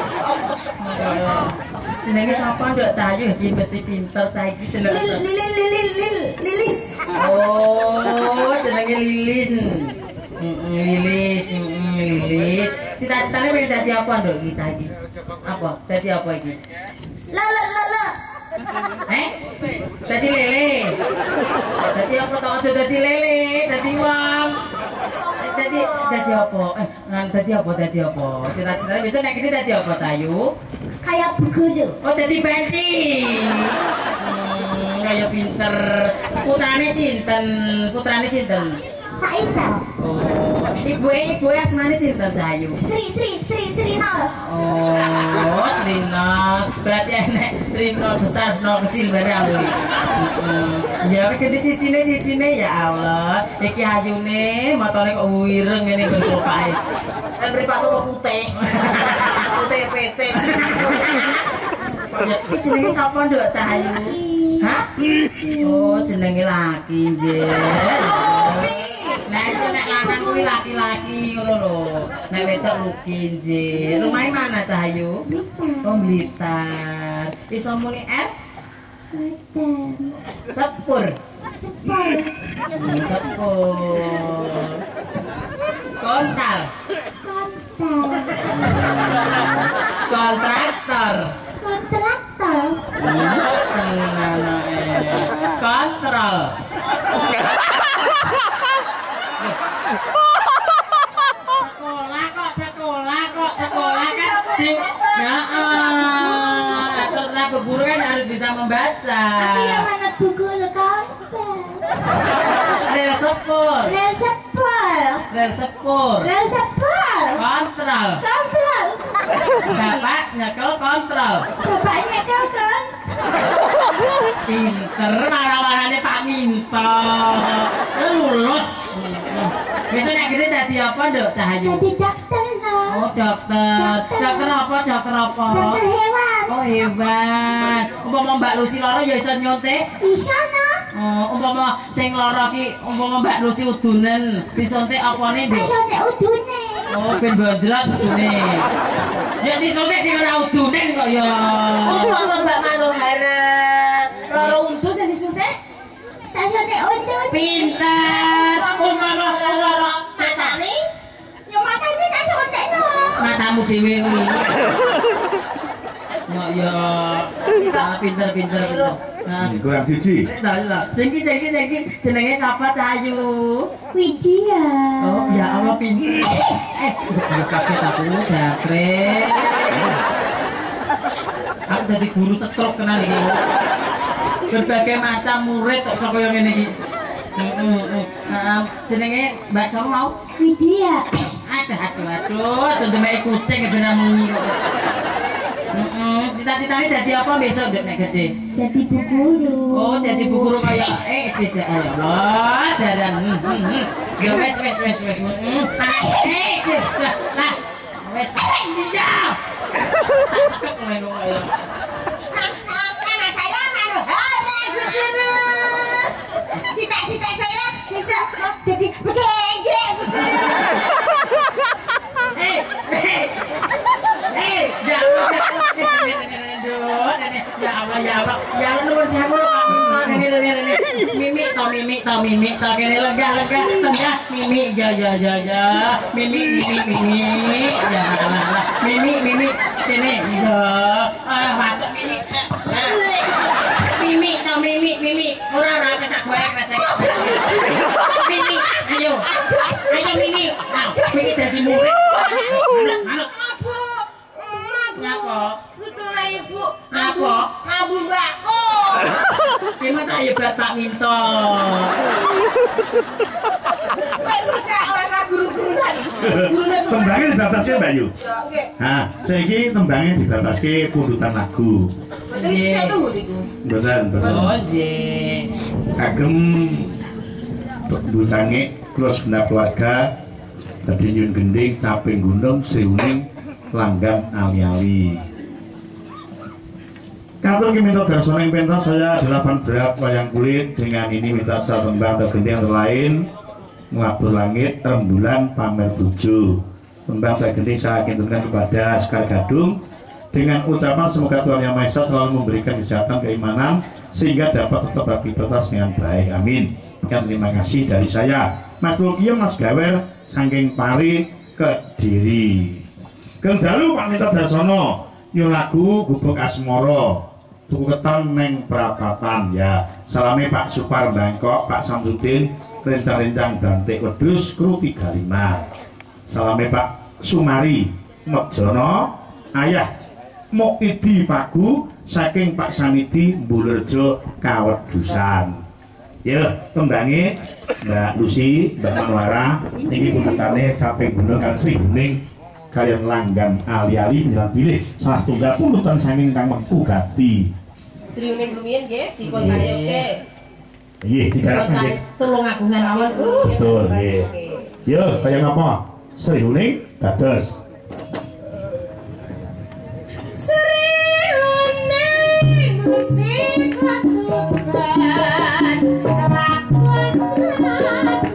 Jenenge sapa Nduk Cayu? Iki mesti pinter cah iki delok. Lil lil lil lil lilis. Oh, jenenge Lilis. Heeh, Lilis, heeh, Lilis. Cita-citane pengen dadi apa Nduk iki cah iki? Apa? Dadi apa iki? La la la la. Eh? Dadi lele. Dadi apa to aja dadi lele, dadi wong. Eh, Dadi dadi apa? Eh, ngan dadi apa? Dadi apa? Cita-citane bisa nek iki dadi apa, Cayu? Kayak begulu. Oh, dadi bensin. Hmm, kaya pinter. Putrane sinten? Putrane sinten? Tak itu. Oh, ibu ibu asmane sinten, Cayu? Sri Sri Sri Sri Nol. Oh, Sri Nol. Berarti enek Sri Nol besar, Nol kecil barang kuwi. Heeh. Ya wis ganti sijine sijine ya Allah. Iki ayune motone kok wireng ngene nggon kopake. Amri Pak Tuku putih. Putih P C. Ya, iki jenenge sapa Nduk Cahayu? Hah? Oh, jenenge laki nggih. Nah, itu nek lanang kuwi laki-laki ngono lho. Nek wedok Luki nggih. Rumahe mana Cahayu? Oh, Blitar. Iso muni R? Sepur. Sepur. Hmm, sepur. Kontal. Kontraktor. Kontraktor. Tenan ae. Kontrol. Sekolah kok, sekolah kok, sekolah kan di heeh. Terus aku guru kan harus bisa membaca. Tapi yang mana buku lo konten? Rel sepur. Rel sepur. Rel sepur. Rel sepur. Kontrol. Kontrol. Bapak nyekel kontrol. Bapaknya kau kan? Pinter marah-marahnya Pak Minto. Ya lulus. Besok nek gede dadi apa Nduk Cahayu? Jadi dokter no. Oh dokter. Dokter apa? Dokter apa? Dokter hewan. Oh hebat. Umpama Mbak Lucy lara ya iso nyontek. Bisa no. Oh umpama sing lara ki umpama Mbak Lucy udunen disontek apane Nduk? Masuk te udune. Oh ben bonjrot udune. Ya disontek sing ora udunen kok ya. Umpama Mbak Manohara loro untu sing disuntik. Tak suntik udune. Pinter. Umpama Loro matane Yo matane tak suntik no. matamu dhewe kuwi. Nah ya, ah, pinter pinter pinter. Nah, Kurang siji. nah, nah. Singki singki singki jenenge sapa Cahayu? Widya. Oh ya Allah pinter. Eh, udah kaget aku jangkrik. Aku jadi guru stroke kenal iki. Berbagai macam murid kok sapa yang ngene iki. Heeh, heeh. Jenenge Mbak sapa mau? Widya. Aduh aduh aduh, aduh demeke kucing ben munyi kok. Heeh, cita-citane dadi apa besok Nduk nek gede? Jadi bu guru. Oh, jadi bu guru kayak eh jejak ya Allah, jaran. Hmm, hmm, hmm. Ya wes wes wes wes. Eh, nah, wes bisa. Anak saya anu cita-cita saya bisa jadi begede. Eh, eh, ya Allah, ya Allah, ya Allah, nuwun sewu lho Pak. Ini ini ini. Mimi to mimi to mimi to kene lega lega tengah mimi ya ya ya ya. Mimi mimi mimi. Ya Allah. Mimi mimi sini iso. Ah, mantap mimi. Mimi to mimi mimi. Ora ora tak goreng rasane. Mimi, ayo. Ayo mimi. Nah, mimi dadi murid. Halo. Nyapa? Betul ibu. Nyapa? Abu bako. Gimana tak hebat tak minta. Wes susah ora sak guru-guruan. Gurune susah. Tembangnya dibataske Mbak Yu. Ya, oke. Nah, saiki tembangnya dibataske pundutan lagu. Dari sini tuh niku. Mboten, mboten. Oh, nggih. Kagem butange kula segenap keluarga dadi nyun gending caping gunung sriuning langgan ali-ali. Katur minta darsana ing pentas saya delapan berat wayang kulit dengan ini minta satu tembang atau gending yang lain Ngabur Langit Rembulan Pamer Tujuh. Tembang atau gending saya agenturkan kepada Sekar Gadung dengan ucapan semoga Tuhan Yang Maha Esa selalu memberikan kesehatan keimanan sehingga dapat tetap beraktivitas dengan baik. Amin. Dan terima kasih dari saya Mas Tulkio Mas Gawer saking Pari Kediri. Kang dalu Pak Minta Darsono yo lagu Gubuk Asmara tuku ketan neng perapatan ya. Salame Pak Supar Bangkok, Pak Samsudin Rencang-rencang Dantik Wedhus Kru tiga puluh lima. Salame Pak Sumari Mojono Ayah Mokidi Paku saking Pak Sanidi Mbulrejo Kawedusan. Ya, tembange Mbak Lucy, Mbak Manwara niki punutane caping gunung kali Sri Guning kalian langgan ali-ali menjelang pilih salah setunggal pundutan saking kang mengku gati. Sriuning rumiyin nggih dipun karaoke. Nggih, digarap nggih. Tulung agungan awal. Betul nggih. Yo, kaya napa? Sriuning dados. Sriuning Gusti Katuban lakon asmara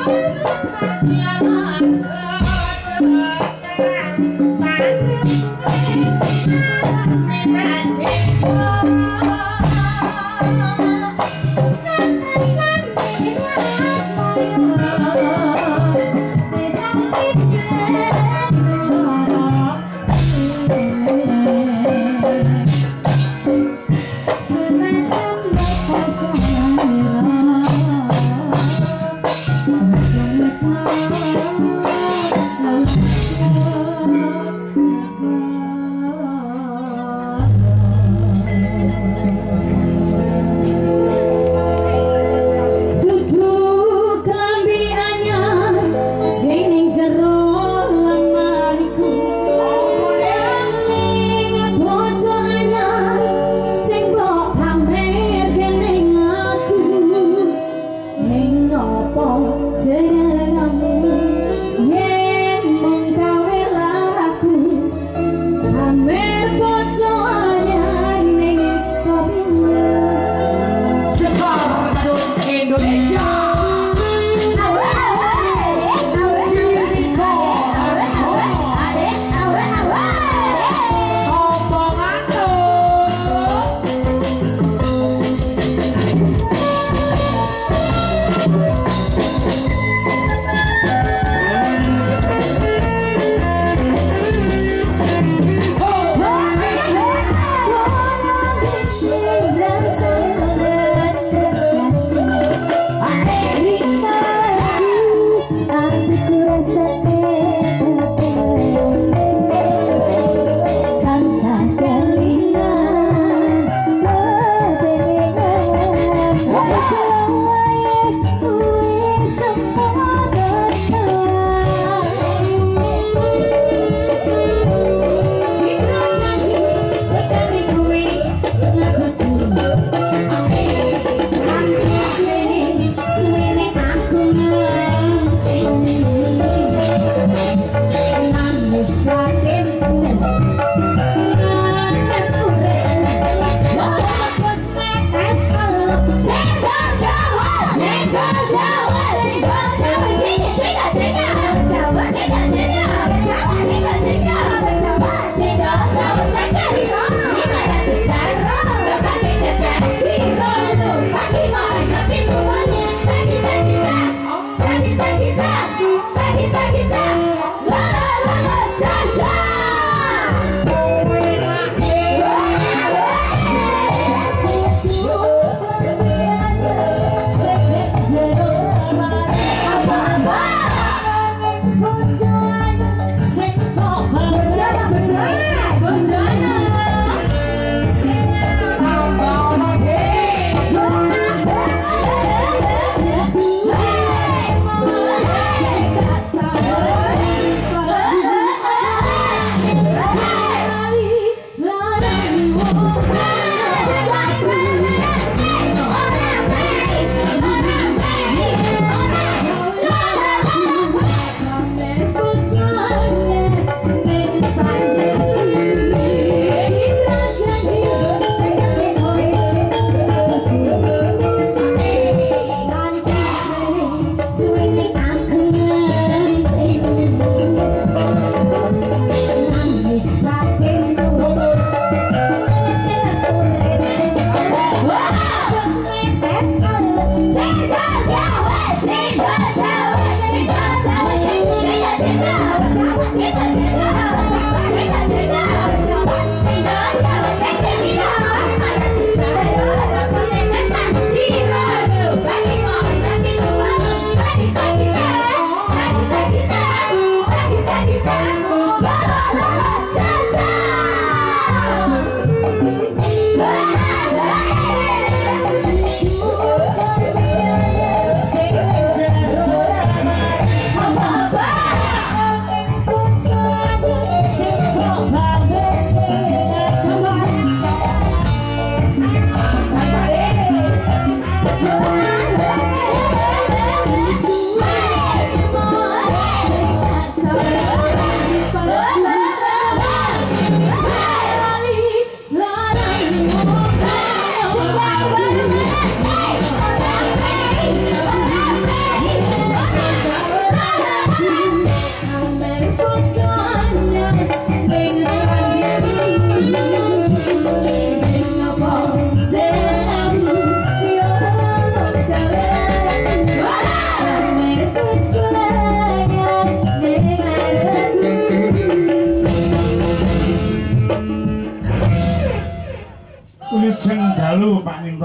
Hey!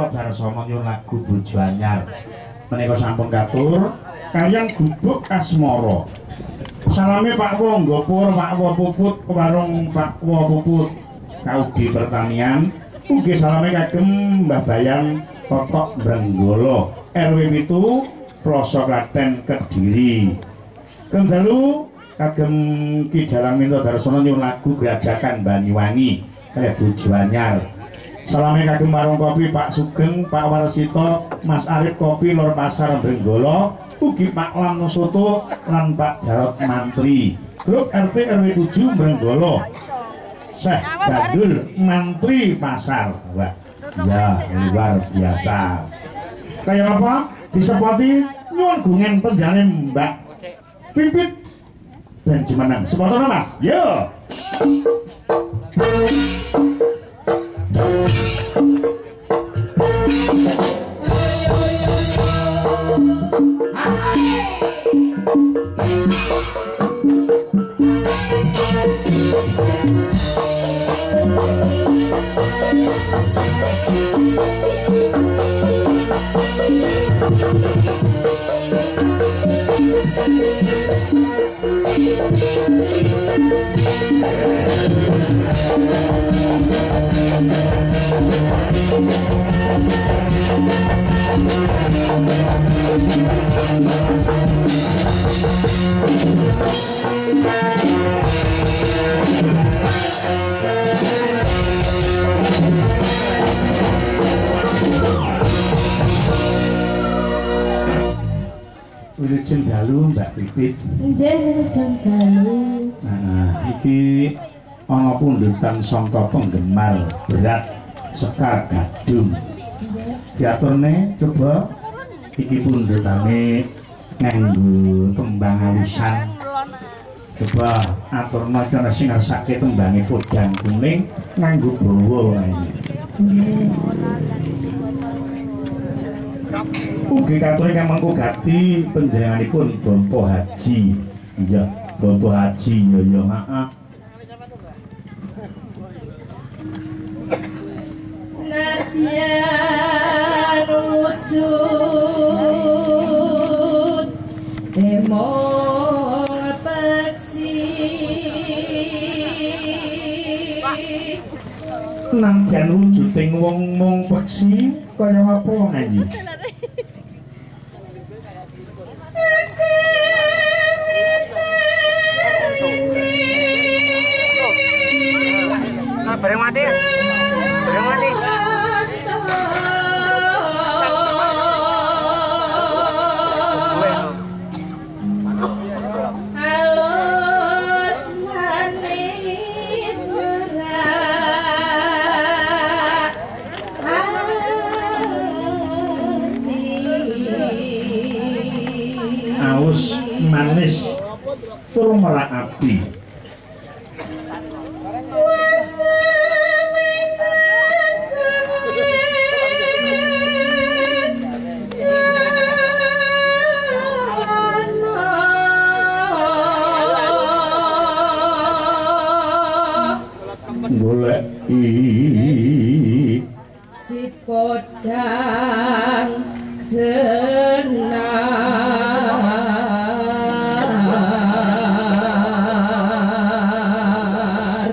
Darsono nyuwun lagu Bojo Anyar. Menika sampun katur kaliyan gubuk asmara. Salame Pak Wo Pur, Pak Wo Puput, warung Pak Wo Puput. Kaudi pertanian. Ugi salame kagem Mbah Bayan Totok Brenggolo R W pitu Ploso Klaten Kediri. Kendalu kagem Ki Dalang Minto Darsono nyuwun lagu Grajakan Banyuwangi kaya Bojo Anyar. Salame kagem warung kopi Pak Sugeng, Pak Warsito, Mas Arif Kopi Lor Pasar Brenggolo, ugi Pak Lam Soto lan Pak Jarot Mantri. Grup R T R W tujuh Brenggolo. Syekh Bandul Mantri Pasar. Wah, ya luar biasa. Kayak apa? Disepoti nyuwun gungen penjane Mbak Pipit dan Jumeneng. Sepotone Mas. Yo. Wilujeng dalu Mbak Pipit. Nggih, wilujeng dalu. Nah, iki ana pundutan sangka penggemar berat Sekar Gadung. Diaturne coba iki pundutane nganggo tembang halusan. Coba aturna cara sing ngersake tembange podang kuning nganggo bawa wae. Ugi katune kamangku gati panjenenganipun Bapak Haji. Iya, Bapak Haji ya ya heeh. Nadyan wujud demong peksi Nadyan wujuding wong mung peksi kaya apa wong ayu. Bareng mati ya? Bareng mati? halus manis merak hati Aus manis tur merak ati. Golek si podang jenar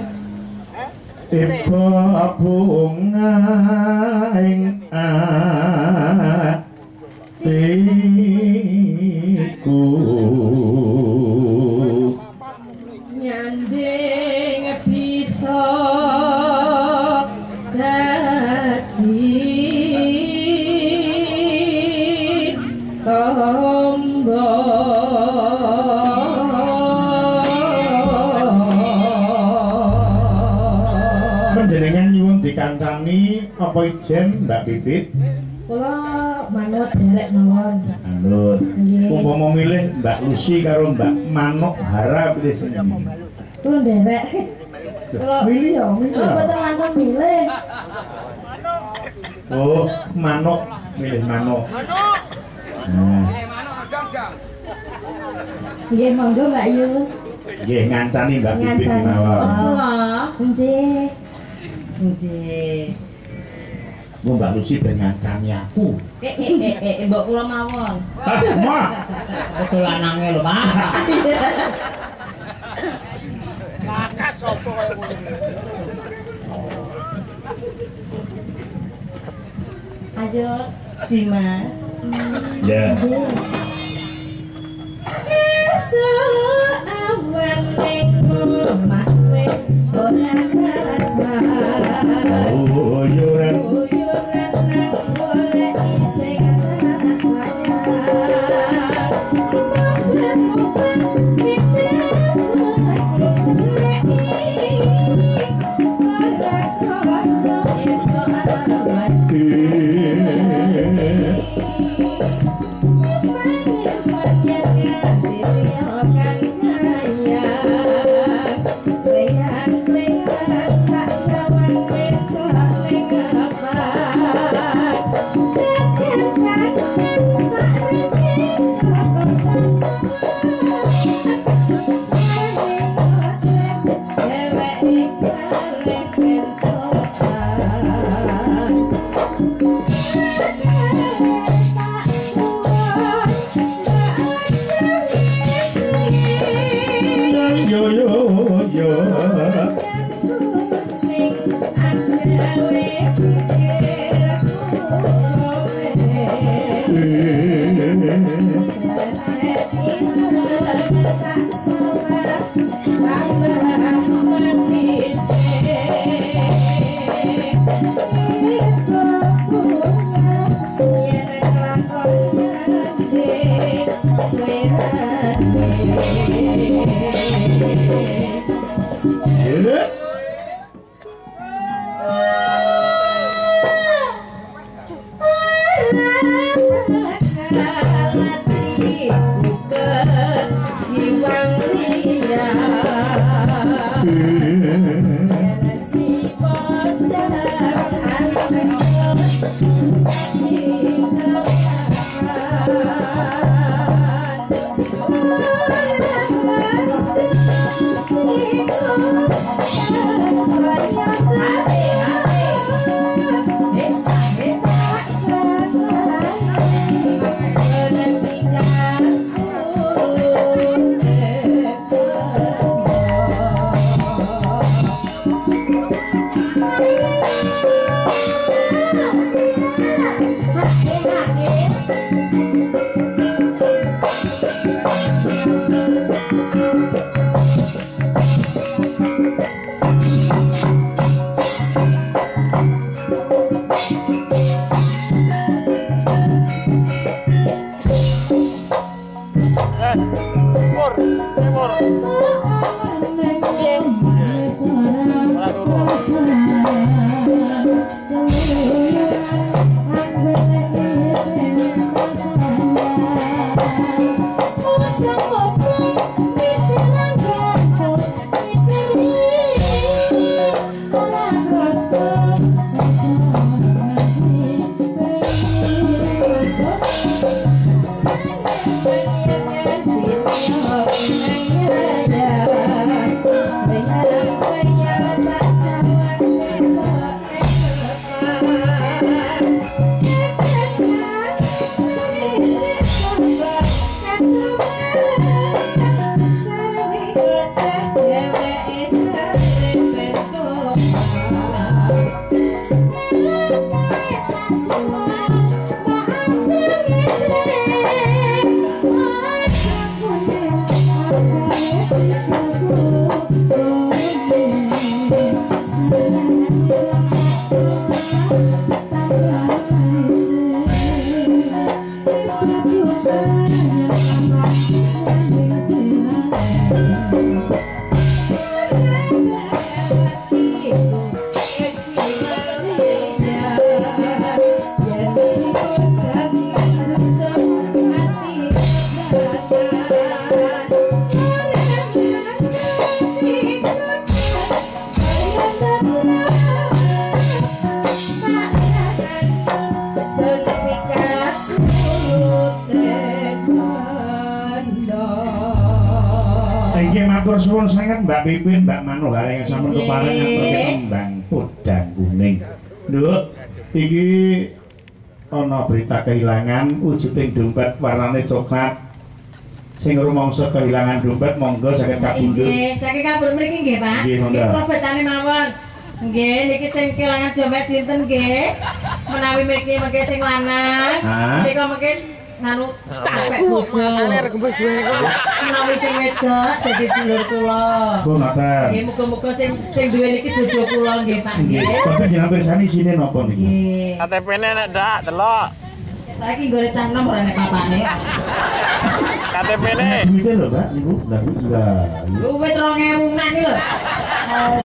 tiba bunga ing atiku nyanding bisa dadi tombo panjenengan nyuwun dikancani apa ijen Mbak Pipit? kula manut derek mawon. Manut. Umpama milih Mbak Lucy karo Mbak Manuk Hara pilih sing ndi? Kula derek. Kula Milih ya, milih. kula boten langkung milih. Oh, Manuk, milih Manuk. Nah, Nggih monggo Mbak Yu. nggih ngancani Mbak Pipit Ngancani. mawon. Oh, nggih. Nggih. Mbak Lucy ben ngancani aku. Eh eh eh eh mbok kula mawon. Tas mah. Betul lanange lho, Pak. Bakas sapa kaya ngono. Ayo Dimas. Ya. Esuk awan ning omah wis ora kerasa. Oh, yo ren. Uyuran nang golek sing matur suwun sanget Mbak Pipin, Mbak Mano Gareng sampun keparengan tembang Podang Kuning. Nduk, Iki ana berita kehilangan wujuding dompet warnane coklat. Sing rumangsa kehilangan dompet monggo saged kapundhut. Nggih, saking kabur mriki nggih, Pak. Nggih, monggo. Nggih, betane mawon. Nggih, niki sing kehilangan dompet sinten nggih? Menawi mriki mengke sing lanang. Hah? Nika mengke nganu tak bojo. Gembus duwe iku. Menawi sing wedok dadi dulur kula. Oh, ngoten. Nggih, muga-muga sing sing duwe niki jojo kula nggih, Pak Nggih, nggih. tapi jenengan pirsani isine napa niku? Nggih. K T P-ne nek ndak delok. Saiki nggone cang nom ora nek papane. K T P-ne. Duite lho, Mbak, niku. Lah, iya. Luwih rong ewu nang iki lho.